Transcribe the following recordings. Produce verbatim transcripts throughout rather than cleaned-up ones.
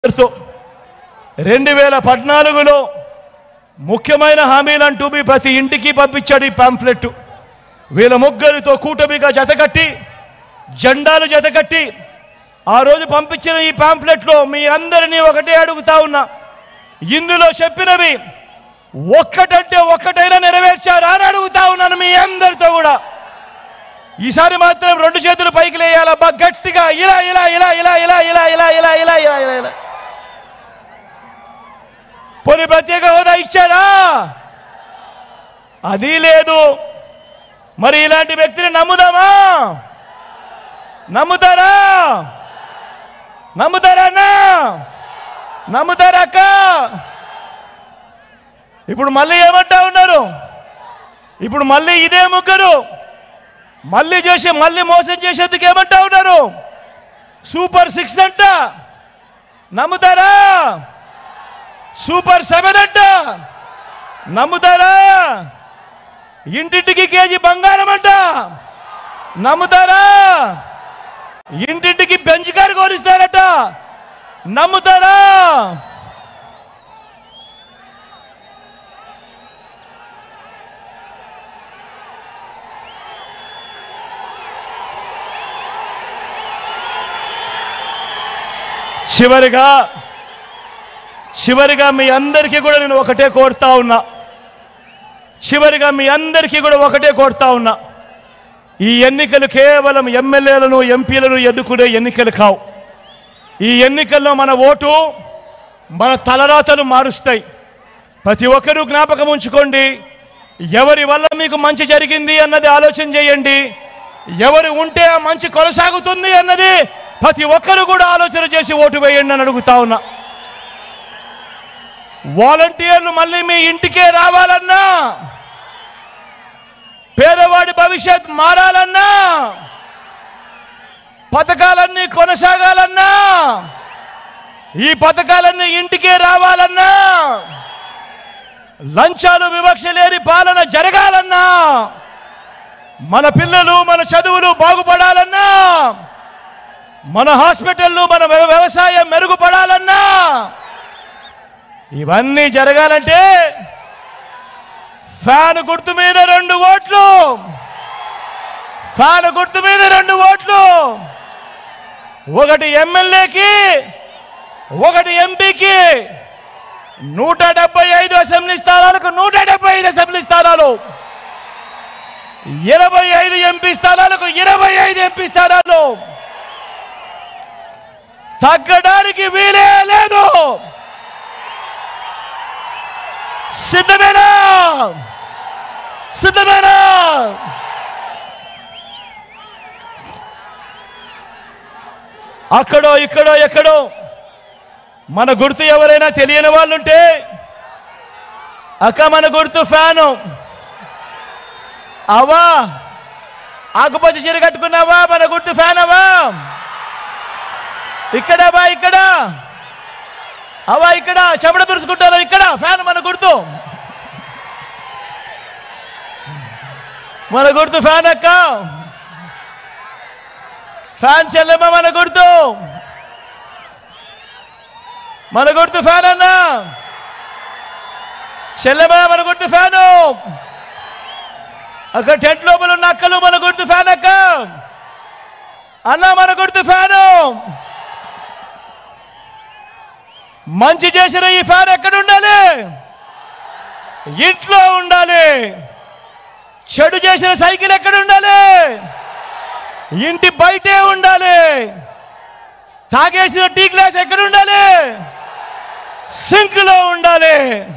రెండు వేల పద్నాలుగులో ముఖ్యమైన హామీలంటూ మీ ప్రతి ఇంటికి పంపించాడు ఈ పాంఫ్లెట్. వీళ్ళ ముగ్గురితో కూటమిగా జతకట్టి జెండాలు జతకట్టి ఆ రోజు పంపించిన ఈ పాంఫ్లెట్లో మీ అందరినీ ఒకటే అడుగుతా ఉన్నా, ఇందులో చెప్పినవి ఒక్కటంటే ఒక్కటైనా నెరవేర్చారా అని అడుగుతా ఉన్నాను మీ అందరితో కూడా. ఈసారి మాత్రం రెండు చేతులు పైకి లేయాలబ్బా గట్టిగా, ఇలా ఇలా ఇలా ఇలా ఇలా ఇలా ఇలా ఇలా ఇలా ఇలా ఇలా ఇలా పోనీ ప్రత్యేక హోదా ఇచ్చారా? అది లేదు. మరి ఇలాంటి వ్యక్తిని నమ్ముదామా? నమ్ముతారా? నమ్ముతారా అన్నా? నమ్ముతారా అక్క? ఇప్పుడు మళ్ళీ ఏమంటా ఉన్నారు? ఇప్పుడు మళ్ళీ ఇదే ముగ్గురు మళ్ళీ చేసి మళ్ళీ మోసం చేసేందుకు ఏమంటా ఉన్నారు? సూపర్ సిక్స్ అంట. నమ్ముతారా? సూపర్ సెవెన్ అంట. నమ్ముతారా? ఇంటింటికి కేజీ బంగారం అంట. నమ్ముతారా? ఇంటింటికి బెంచ్ కారు కోరిస్తారట. నమ్ముతారా? చివరిగా చివరిగా మీ అందరికీ కూడా నేను ఒకటే కోరుతా ఉన్నా చివరిగా మీ అందరికీ కూడా ఒకటే కోరుతా ఉన్నా ఈ ఎన్నికలు కేవలం ఎమ్మెల్యేలను ఎంపీలను ఎన్నుకునే ఎన్నికలు కావు. ఈ ఎన్నికల్లో మన ఓటు మన తలరాతలు మారుస్తాయి. ప్రతి ఒక్కరూ జ్ఞాపకం ఉంచుకోండి. ఎవరి వల్ల మీకు మంచి జరిగింది అన్నది ఆలోచన చేయండి. ఎవరు ఉంటే ఆ మంచి కొనసాగుతుంది అన్నది ప్రతి ఒక్కరు కూడా ఆలోచన చేసి ఓటు వేయండి అని అడుగుతా ఉన్నా. వాలంటీర్లు మళ్ళీ మీ ఇంటికే రావాలన్నా, పేదవాడి భవిష్యత్ మారాలన్నా, పథకాలన్నీ కొనసాగాలన్నా, ఈ పథకాలన్నీ ఇంటికే రావాలన్నా, లంచాలు వివక్ష లేని పాలన జరగాలన్నా, మన పిల్లలు మన చదువులు బాగుపడాలన్నా, మన హాస్పిటళ్ళు మన వ్యవసాయం మెరుగుపడాలన్నా, ఇవన్నీ జరగాలంటే ఫ్యాన్ గుర్తు మీద రెండు ఓట్లు ఫ్యాన్ గుర్తు మీద రెండు ఓట్లు ఒకటి ఎమ్మెల్యేకి ఒకటి ఎంపీకి. నూట డెబ్బై ఐదు అసెంబ్లీ స్థానాలకు నూట డెబ్బై ఐదు అసెంబ్లీ స్థానాలు, ఇరవై ఐదు ఎంపీ స్థానాలకు ఇరవై ఐదు ఎంపీ స్థానాలు. తగ్గడానికి వీలే లేదు. సిద్ధమేనా? సిద్ధమేనా? అక్కడో ఇక్కడో ఎక్కడో మన గుర్తు ఎవరైనా తెలియని వాళ్ళుంటే, అక్క మన గుర్తు ఫ్యాను. అవా ఆకుపచ్చ చీర కట్టుకున్నావా? మన గుర్తు ఫ్యాన్ అవా? ఇక్కడవా? ఇక్కడ అవా? ఇక్కడ చెమట తుడుచుకుంటారు. ఇక్కడ ఫ్యాన్ మన గుర్తు. మన గుర్తు ఫ్యాన్ అక్క. ఫ్యాన్ చెల్లెమ్మ మన గుర్తు. మన గుర్తు ఫ్యాన్ అన్న. చెల్లెమ్మ మన గుర్తు ఫ్యాను. అక్కడ టెంట్ లోపల ఉన్న అక్కలు మన గుర్తు ఫ్యాన్ అక్క. అన్న మన గుర్తు ఫ్యాను. మంచి చేసిన ఈ ఫ్యాన్ ఎక్కడ ఉండాలి? ఇంట్లో ఉండాలి. చెడు చేసిన సైకిల్ ఎక్కడ ఉండాలి? ఇంటి బయటే ఉండాలి. తాగేసిన టీ గ్లాస్ ఎక్కడ ఉండాలి? సింక్ లో ఉండాలి.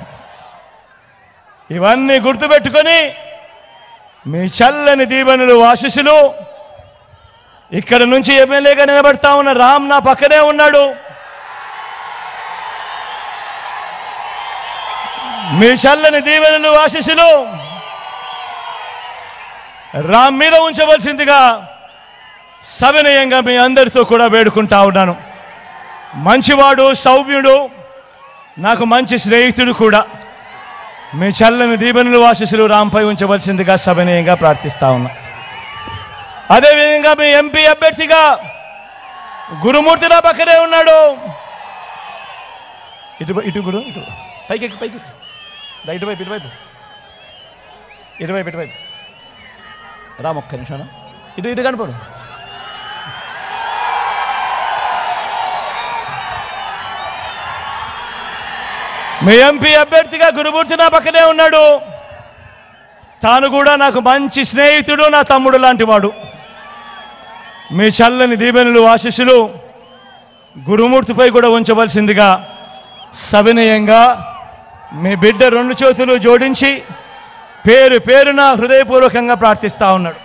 ఇవన్నీ గుర్తుపెట్టుకొని మీ చల్లని దీవెనలు ఆశీస్సులు. ఇక్కడ నుంచి ఎమ్మెల్యేగా నిలబడతా ఉన్న రామ్ నా పక్కనే ఉన్నాడు. మీ చల్లని దీవెనలు ఆశీస్సులు రామ్ మీద ఉంచవలసిందిగా సవినయంగా మీ అందరితో కూడా వేడుకుంటా ఉన్నాను. మంచివాడు, సౌమ్యుడు, నాకు మంచి స్నేహితుడు కూడా. మీ చల్లని దీవెనలు ఆశీస్సులు రాంపై ఉంచవలసిందిగా సవినయంగా ప్రార్థిస్తా ఉన్నా. అదేవిధంగా మీ ఎంపీ అభ్యర్థిగా గురుమూర్తి నా పక్కనే ఉన్నాడు. ఇటు ఇటు గురు ఇటు పైకి ఎక్కి పైకి ఇటువైపు ఇటువైపు ఇటువైపు ఇటువైపు రామ్ ఒక్క నిమిషం ఇటు ఇటు కనపడు. మీ ఎంపీ అభ్యర్థిగా గురుమూర్తి నా పక్కనే ఉన్నాడు. తాను కూడా నాకు మంచి స్నేహితుడు, నా తమ్ముడు లాంటి వాడు. మీ చల్లని దీవెనలు ఆశీస్సులు గురుమూర్తిపై కూడా ఉంచవలసిందిగా సవినయంగా మీ బిడ్డ రెండు చేతులు జోడించి పేరు పేరున హృదయపూర్వకంగా ప్రార్థిస్తా ఉన్నాడు.